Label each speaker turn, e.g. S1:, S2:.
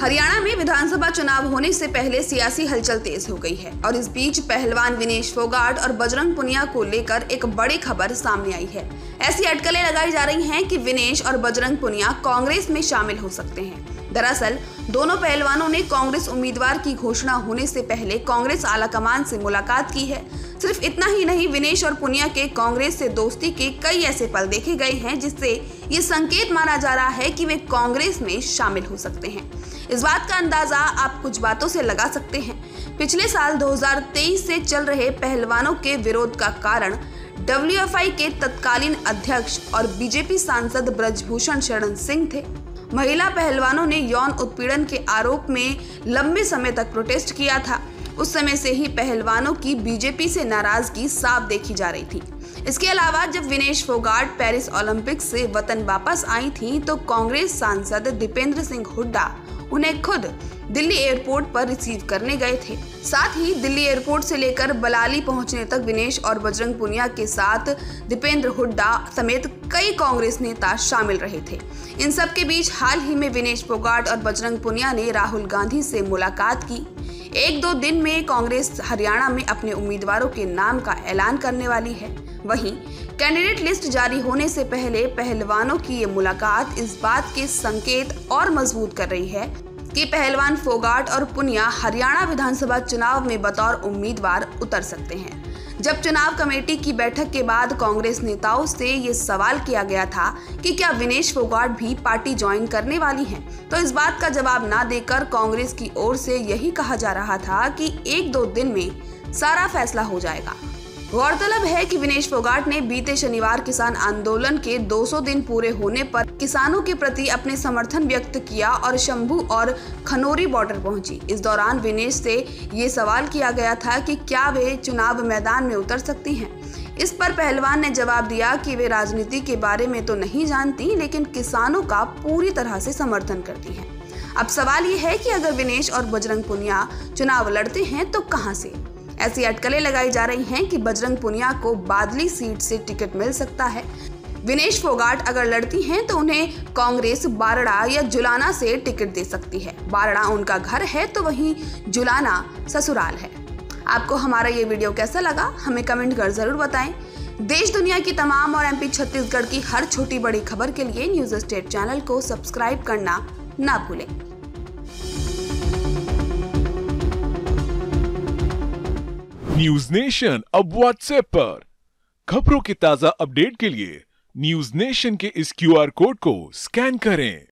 S1: हरियाणा में विधानसभा चुनाव होने से पहले सियासी हलचल तेज हो गई है और इस बीच पहलवान विनेश फोगाट और बजरंग पुनिया को लेकर एक बड़ी खबर सामने आई है। ऐसी अटकलें लगाई जा रही हैं कि विनेश और बजरंग पुनिया कांग्रेस में शामिल हो सकते हैं। दरअसल दोनों पहलवानों ने कांग्रेस उम्मीदवार की घोषणा होने से पहले कांग्रेस आलाकमान से मुलाकात की है। सिर्फ इतना ही नहीं, विनेश और पुनिया के कांग्रेस से दोस्ती के कई ऐसे पल देखे गए हैं जिससे ये संकेत माना जा रहा है कि वे कांग्रेस में शामिल हो सकते हैं। इस बात का अंदाजा आप कुछ बातों से लगा सकते हैं। पिछले साल 2023 से चल रहे पहलवानों के विरोध का कारण WFI के तत्कालीन अध्यक्ष और बीजेपी सांसद ब्रजभूषण शरण सिंह थे। महिला पहलवानों ने यौन उत्पीड़न के आरोप में लंबे समय तक प्रोटेस्ट किया था। उस समय से ही पहलवानों की बीजेपी से नाराजगी साफ देखी जा रही थी। इसके अलावा जब विनेश फोगाट पेरिस ओलंपिक से वतन वापस आई थी तो कांग्रेस सांसद दीपेंद्र सिंह हुड्डा उन्हें खुद दिल्ली एयरपोर्ट पर रिसीव करने गए थे। साथ ही दिल्ली एयरपोर्ट से लेकर बलाली पहुंचने तक विनेश और बजरंग पुनिया के साथ दीपेंद्र हुड्डा समेत कई कांग्रेस नेता शामिल रहे थे। इन सब के बीच हाल ही में विनेश फोगाट और बजरंग पुनिया ने राहुल गांधी से मुलाकात की। 1-2 दिन में कांग्रेस हरियाणा में अपने उम्मीदवारों के नाम का ऐलान करने वाली है। वहीं कैंडिडेट लिस्ट जारी होने से पहले पहलवानों की ये मुलाकात इस बात के संकेत और मजबूत कर रही है कि पहलवान फोगाट और पुनिया हरियाणा विधानसभा चुनाव में बतौर उम्मीदवार उतर सकते हैं। जब चुनाव कमेटी की बैठक के बाद कांग्रेस नेताओं से ये सवाल किया गया था कि क्या विनेश फोगाट भी पार्टी ज्वाइन करने वाली हैं, तो इस बात का जवाब ना देकर कांग्रेस की ओर से यही कहा जा रहा था कि 1-2 दिन में सारा फैसला हो जाएगा। गौरतलब है कि विनेश फोगाट ने बीते शनिवार किसान आंदोलन के 200 दिन पूरे होने पर किसानों के प्रति अपने समर्थन व्यक्त किया और शंभू और खनौरी बॉर्डर पहुंची। इस दौरान विनेश से ये सवाल किया गया था कि क्या वे चुनाव मैदान में उतर सकती हैं। इस पर पहलवान ने जवाब दिया कि वे राजनीति के बारे में तो नहीं जानती, लेकिन किसानों का पूरी तरह से समर्थन करती हैं। अब सवाल ये है कि अगर विनेश और बजरंग पुनिया चुनाव लड़ते हैं तो कहां से। ऐसी अटकलें लगाई जा रही हैं कि बजरंग पुनिया को बादली सीट से टिकट मिल सकता है। विनेश फोगाट अगर लड़ती हैं तो उन्हें कांग्रेस बारड़ा या जुलाना से टिकट दे सकती है। बारड़ा उनका घर है तो वहीं जुलाना ससुराल है। आपको हमारा ये वीडियो कैसा लगा, हमें कमेंट कर जरूर बताएं। देश दुनिया की तमाम और MP छत्तीसगढ़ की हर छोटी बड़ी खबर के लिए न्यूज स्टेट चैनल को सब्सक्राइब करना ना भूलें।
S2: न्यूज नेशन अब व्हाट्सएप पर खबरों के ताजा अपडेट के लिए न्यूज नेशन के इस QR कोड को स्कैन करें।